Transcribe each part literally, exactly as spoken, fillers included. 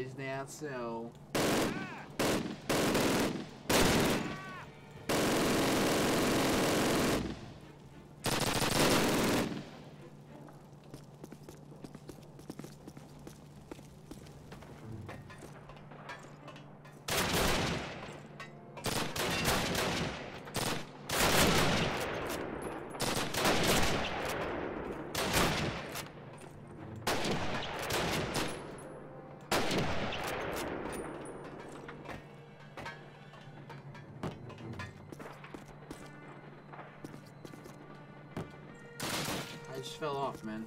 is that so? I just fell off, man.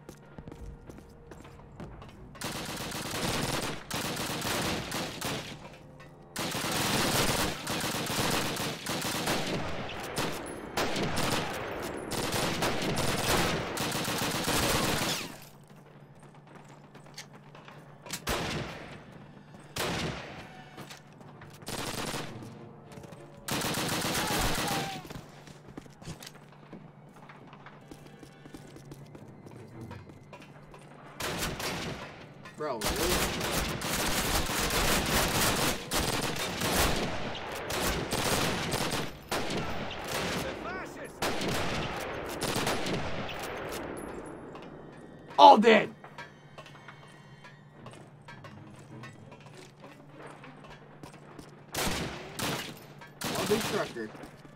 Bro, really? All dead! All big trucker.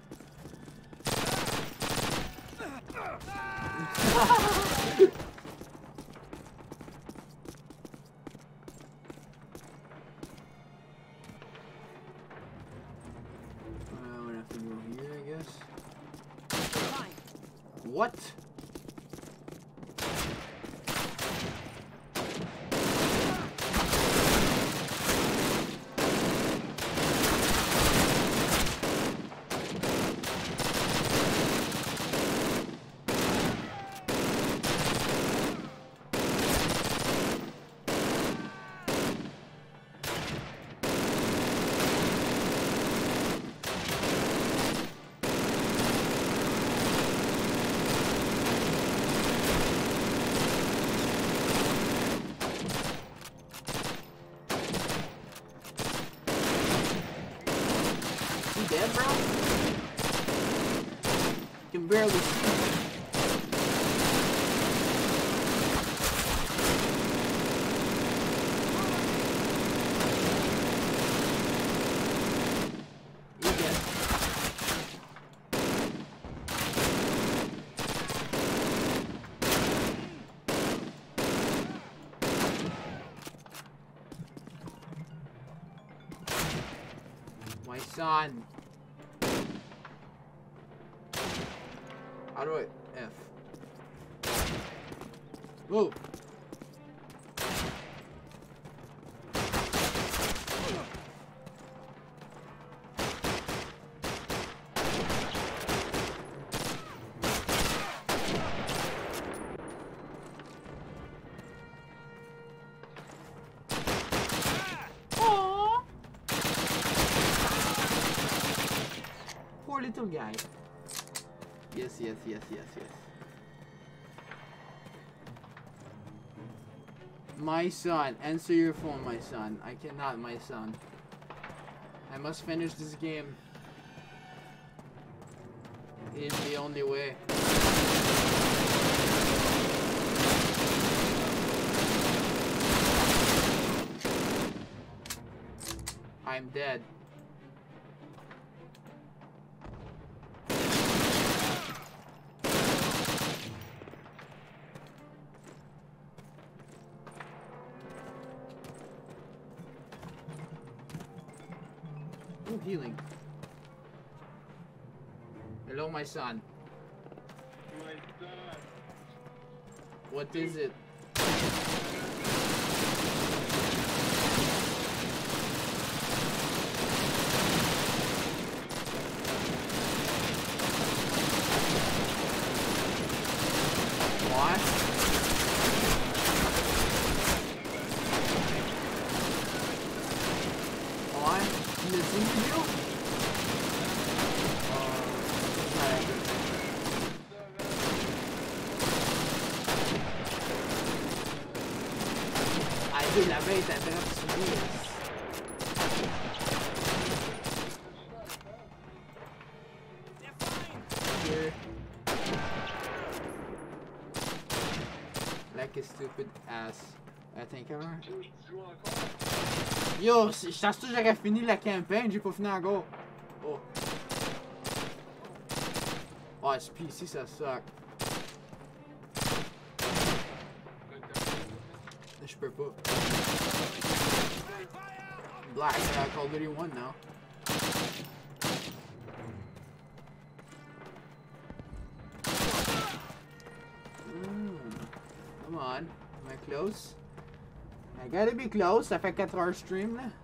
What? Dead, bro? You can barely see. You dead. My son. How do I F? Whoa! Aww. Poor little guy. Yes, yes, yes, yes, yes. My son, answer your phone, my son. I cannot, my son. I must finish this game. It is the only way. I'm dead. Ooh, healing. Hello, my son. My son. What is it? What? What? Missing you? I did l'abeille t'attrape sur lui. Like a stupid ass. I think I Yo, je pense que j'aurais fini la campagne, j'ai pas fini encore. Oh. Oh, ce P C ça suck. Je peux pas. Black, uh, Call of Duty one now. Mm. Come on. Am I close? I gotta be close. Ça fait quatre heures stream là.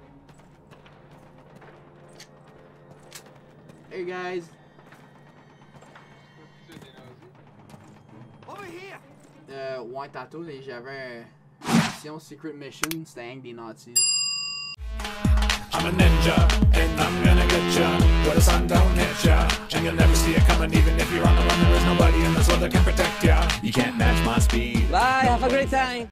Hey guys. Over here. Euh, ouais, tantôt, j'avais une mission Secret Mission, c'était rien que des Nazis. I'm a ninja, and I'm gonna get ya where the sun don't hit ya, and you'll never see it coming. Even if you're on the run, there is nobody in this world that can protect ya. You can't match my speed. Bye. Have a great time.